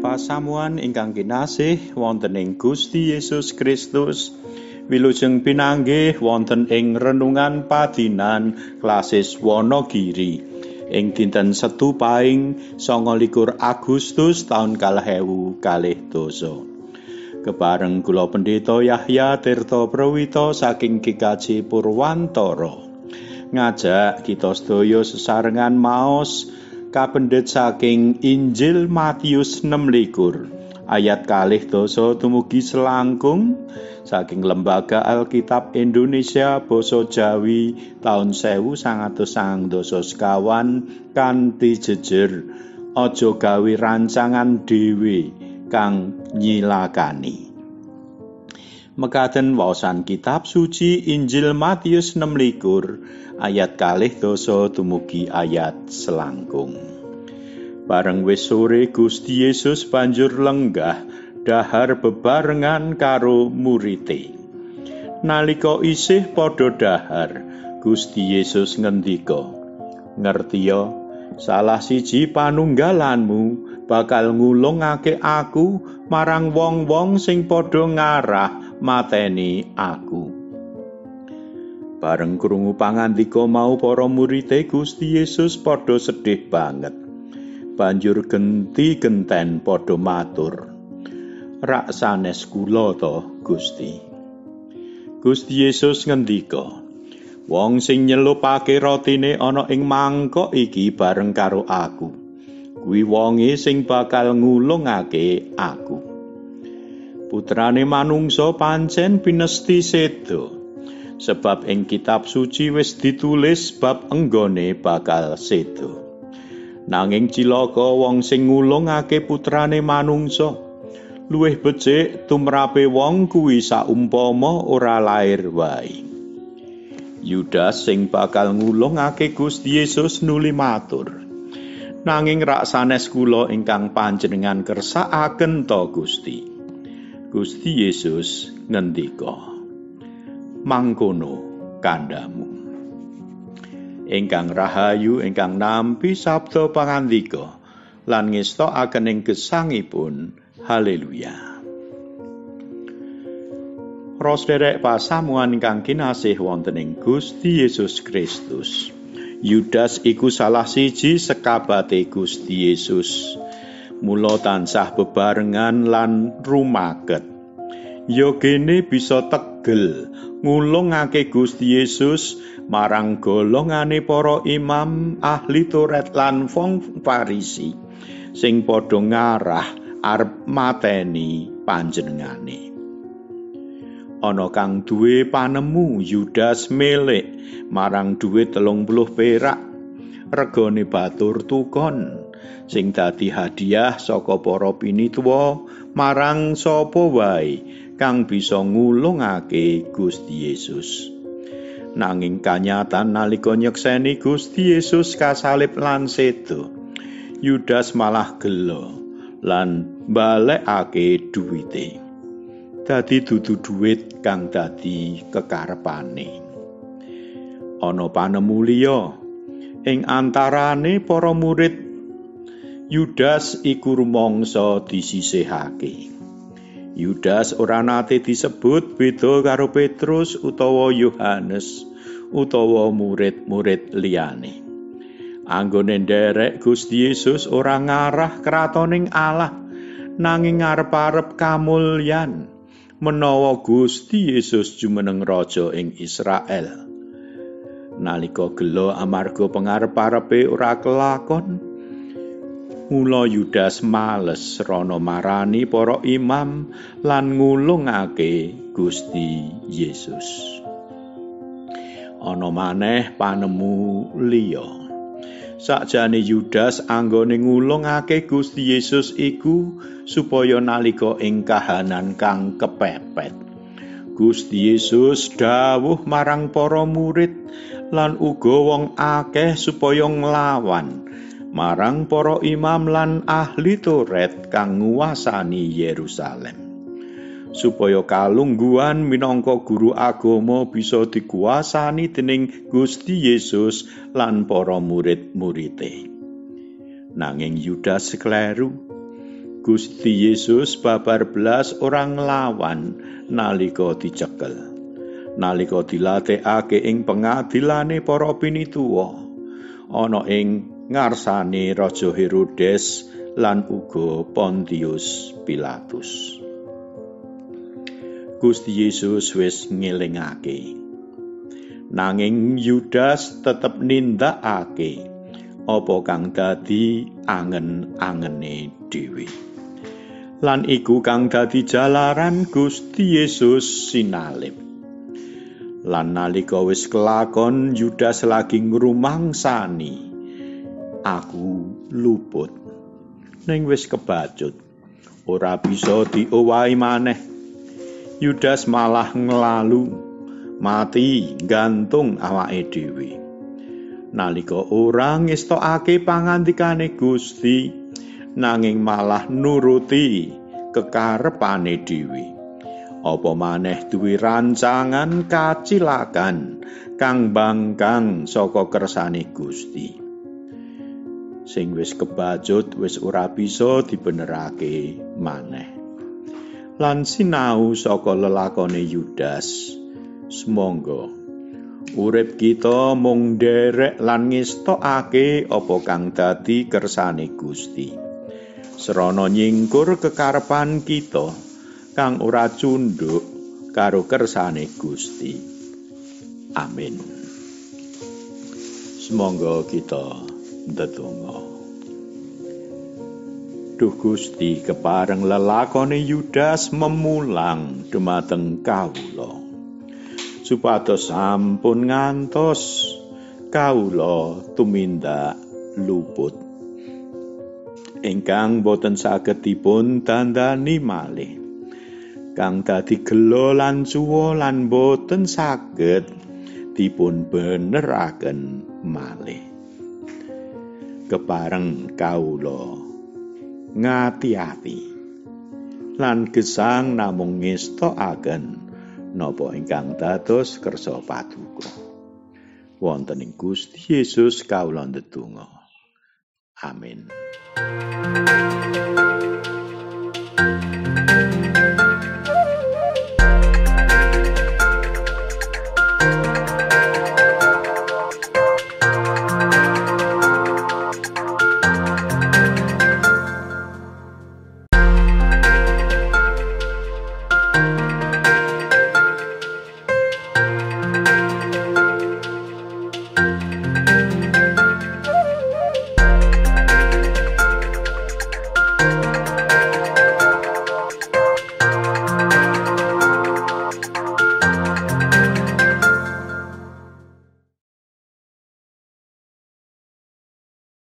pasamuan ingkang kinasih wonten ing Gusti Yesus Kristus, wilujeng pinanggih wonten ing renungan padinan klasis Wonogiri ing dinten Setu Paing 29 Agustus taun 2020. Kebareng kula Pendeta Yahya Tirta Prawito saking GKJ Purwantara ngajak kita sedaya sesarengan maos kapendhet saking Injil Matius 26 ayat 2 dumugi selangkung saking Lembaga Alkitab Indonesia Basa Jawi taun 1992 kanthi jejer aja gawe rancangan dhewe kang nyilakani. Mekaten waosan kitab suci Injil Matius 26 ayat 2 dumugi ayat selangkung. Bareng wis sore Gusti Yesus banjur lenggah dahar bebarengan karo murite. Nalika isih padha dahar, Gusti Yesus ngendika, "Ngertiya, salah siji panunggalanmu bakal ngulungake aku marang wong-wong sing padha ngarah mateni aku." Bareng krungu pangandika mau para murite Gusti Yesus padha sedih banget. Banjur genti-genten padha matur, "Rak sanes kula to, Gusti." Gusti Yesus ngendika, "Wong sing nyelupake rotine ana ing mangkok iki bareng karo aku, kuwi wonge sing bakal ngulungake aku. Putrane manungsa pancen pinesti seda, sebab ing kitab suci wis ditulis bab enggone bakal seda. Nanging cilaka wong sing ngulungake putrane manungsa, luwih becik tumrape wong kuwi saumpama ora lair wae." Yudas sing bakal ngulungake Gusti Yesus nuli matur, "Nanging rak sanes kula ingkang panjenengan kersakaken to Gusti." Gusti Yesus ngendika, "Mangkono kandhamu." Ingkang rahayu ingkang nampi sabda pangandika lan ngestokaken ing gesangipun. Haleluya. Para sedherek pasamuan ingkang kinasih wonten ing Gusti Yesus Kristus. Yudas iku salah siji sekabate Gusti Yesus. Mula tansah bebarengan lan rumaket. Ya kene bisa tegel ngulungake Gusti Yesus marang golongane para imam ahli Taurat lan wong Farisi sing padha ngarah arep mateni panjenengane. Ana kang duwe panemu Yudas melek marang dhuwit 30 perak regane batur tukon sing dadi hadiah saka para pinituwa marang sapa wae kang bisa ngulungake Gusti Yesus. Nanging kanyatan nalika nyekseni Gusti Yesus kasalib lan seda, Yudas malah gelo lan balekake duwite. Dadi dudu duwit kang dadi kekarepane. Ana panemu liya ing antarane para murid. Yudas iku rumangsa disisihake. Yudas ora nate disebut beda karo Petrus utawa Yohanes utawa murid-murid liyane. Anggone nderek Gusti Yesus ora ngarah kratoning Allah, nanging ngarep-arep kamulyan menawa Gusti Yesus jumeneng raja ing Israel. Nalika gelo amarga pangarep-arepe ora kelakon, mula Yudas males rono marani para imam lan ngulungake Gusti Yesus. Ana maneh panemu liya. Sakjane Yudas anggone ngulungake Gusti Yesus iku supaya nalika ing kahanan kang kepepet, Gusti Yesus dawuh marang para murid lan uga wong akeh supaya nglawan marang para imam lan ahli Taurat kang nguwasani Yerusalem, supaya kalungguhan minangka guru agama bisa dikuwasani dening Gusti Yesus lan para murid-muride. Nanging Yudas kleru. Gusti Yesus babar blas orang nglawan nalika dicekel. Nalika dilatihake ing pengadilane para pinituwa, ana ing ngarsane Raja Herodes lan uga Pontius Pilatus. Gusti Yesus wis ngelingake, nanging Yudas tetep nindakake apa kang dadi angen-angene dhewe. Lan iku kang dadi jalaran Gusti Yesus sinalip. Lan nalika wis kelakon Yudas lagi ngrumangsani, aku luput. Ning wis kebacut, ora bisa diowahi maneh. Yudas malah nglalu, mati gantung awake dhewe. Nalika ora ngestokake pangandikane Gusti, nanging malah nuruti kekarepane dhewe. Apa maneh duwe rancangan kacilakan kang bangkang saka kersane Gusti. Sing wis kebacut wis ora bisa dibenerake maneh. Lan sinau saka lelakone Yudas, semangga urip kita mung nderek lan ngestokake apa kang dadi kersane Gusti. Serana nyingkur kekarepan kita kang ora cundhuk karo kersane Gusti. Amin. Semangga kita ndedonga. Duh Gusti, kepareng lelakone Yudas memulang dumateng kawula, supados sampun ngantos kawula tumindak luput, ingkang boten saged dipun dandani malih, kang dadi gelo lan suwa lan boten saged dipun beneraken malih. Kepareng kawula ngati-ati lan gesang namung ngestokaken napa ingkang dados kersa paduka. Wonten ing Gusti Yesus kawula ndedonga. Amin.